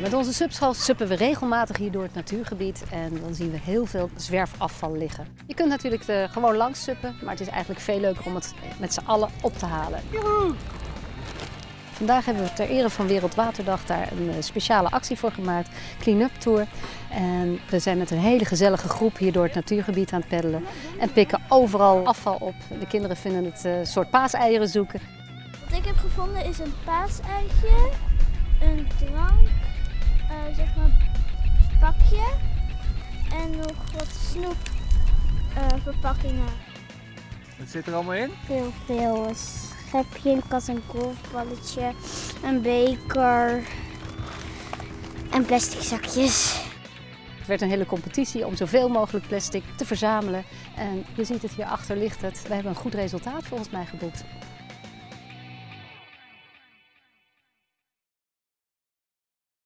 Met onze subschool suppen we regelmatig hier door het natuurgebied en dan zien we heel veel zwerfafval liggen. Je kunt natuurlijk er gewoon langs suppen, maar het is eigenlijk veel leuker om het met z'n allen op te halen. Joehoe! Vandaag hebben we ter ere van Wereldwaterdag daar een speciale actie voor gemaakt, Clean-up Tour. En we zijn met een hele gezellige groep hier door het natuurgebied aan het peddelen en pikken overal afval op. De kinderen vinden het een soort paaseieren zoeken. Wat ik heb gevonden is een paaseitje, een drank, zeg maar pakje en nog wat snoepverpakkingen. Wat zit er allemaal in? Heel veel. Een schepje, een kat, een golfballetje, een beker en plastic zakjes. Het werd een hele competitie om zoveel mogelijk plastic te verzamelen. En je ziet het hierachter ligt het. We hebben een goed resultaat volgens mij geboekt.